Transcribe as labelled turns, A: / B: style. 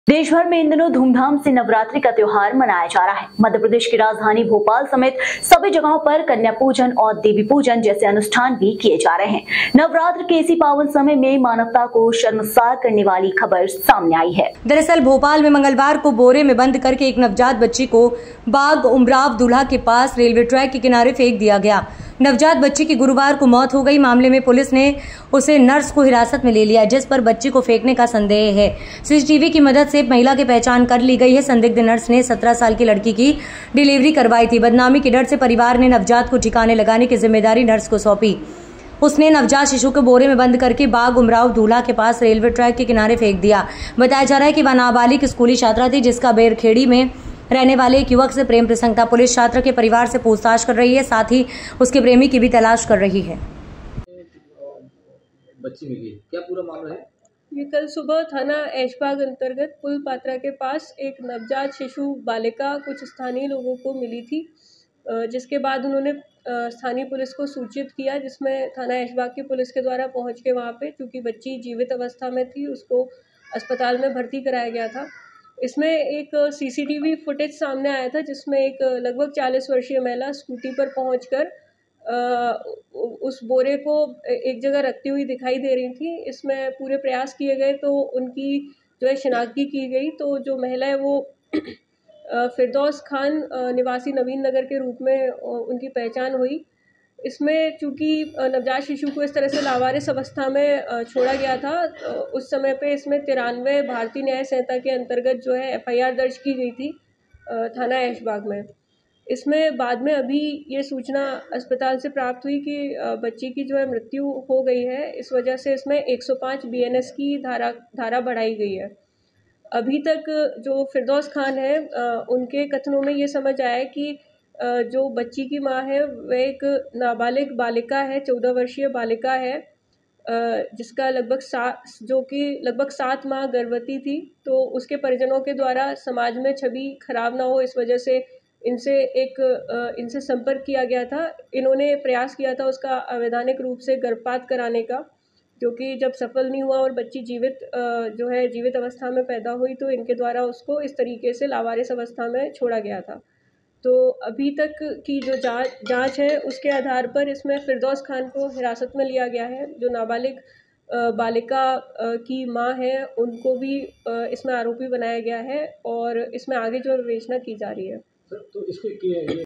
A: देश भर में इन दिनों धूमधाम से नवरात्रि का त्योहार मनाया जा रहा है। मध्य प्रदेश की राजधानी भोपाल समेत सभी जगहों पर कन्या पूजन और देवी पूजन जैसे अनुष्ठान भी किए जा रहे हैं। नवरात्र के इसी पावन समय में मानवता को शर्मसार करने वाली खबर सामने आई है।
B: दरअसल भोपाल में मंगलवार को बोरे में बंद करके एक नवजात बच्ची को बाग उमराव दूल्हा के पास रेलवे ट्रैक के किनारे फेंक दिया गया। नवजात बच्ची की गुरुवार को मौत हो गई। मामले में पुलिस ने उसे नर्स को हिरासत में ले लिया, जिस पर बच्ची को फेंकने का संदेह है। सीसीटीवी की मदद से महिला की पहचान कर ली गई है। संदिग्ध नर्स ने 17 साल की लड़की की डिलीवरी करवाई थी। बदनामी के डर से परिवार ने नवजात को ठिकाने लगाने की जिम्मेदारी नर्स को सौंपी। उसने नवजात शिशु को बोरे में बंद करके बाग उमराव दूल्हा के पास रेलवे ट्रैक के किनारे फेंक दिया। बताया जा रहा है कि वह नाबालिग स्कूली छात्रा थी, जिसका बेरखेड़ी में रहने वाले एक युवक से प्रेम प्रसंग था। पुलिस छात्र के परिवार से पूछताछ कर रही है, साथ ही उसके प्रेमी की भी तलाश कर रही है।
C: बच्ची मिली, क्या पूरा मामला है?
D: ये कल सुबह थाना ऐशबाग अंतर्गत पुल पात्रा के पास एक नवजात शिशु बालिका कुछ स्थानीय लोगों को मिली थी, जिसके बाद उन्होंने स्थानीय पुलिस को सूचित किया, जिसमें थाना ऐशबाग की पुलिस के द्वारा पहुंच के वहां पे, चूँकि बच्ची जीवित अवस्था में थी, उसको अस्पताल में भर्ती कराया गया था। इसमें एक सीसीटीवी फुटेज सामने आया था, जिसमें एक लगभग 40 वर्षीय महिला स्कूटी पर पहुंचकर उस बोरे को एक जगह रखती हुई दिखाई दे रही थी। इसमें पूरे प्रयास किए गए तो उनकी जो है शिनाख्ती की गई। तो जो महिला है वो फिरदौस खान निवासी नवीन नगर के रूप में उनकी पहचान हुई। इसमें चूँकि नवजात शिशु को इस तरह से लावारिस अवस्था में छोड़ा गया था, उस समय पे इसमें 93 भारतीय न्याय संहिता के अंतर्गत जो है FIR दर्ज की गई थी थाना ऐशबाग में। इसमें बाद में अभी ये सूचना अस्पताल से प्राप्त हुई कि बच्ची की जो है मृत्यु हो गई है। इस वजह से इसमें 105 BNS की धारा बढ़ाई गई है। अभी तक जो फिरदौस खान है, उनके कथनों में ये समझ आया कि जो बच्ची की माँ है वह एक नाबालिग बालिका है, 14 वर्षीय बालिका है, जिसका लगभग 7 माह गर्भवती थी। तो उसके परिजनों के द्वारा समाज में छवि खराब ना हो, इस वजह से इनसे संपर्क किया गया था। इन्होंने प्रयास किया था उसका अवैधानिक रूप से गर्भपात कराने का, क्योंकि जब सफल नहीं हुआ और बच्ची जीवित अवस्था में पैदा हुई, तो इनके द्वारा उसको इस तरीके से लावारिस अवस्था में छोड़ा गया था। तो अभी तक की जो जांच है, उसके आधार पर इसमें फिरदौस खान को हिरासत में लिया गया है। जो नाबालिग बालिका की माँ है, उनको भी इसमें आरोपी बनाया गया है और इसमें आगे जो विवेचना की जा रही है।
C: तो इसके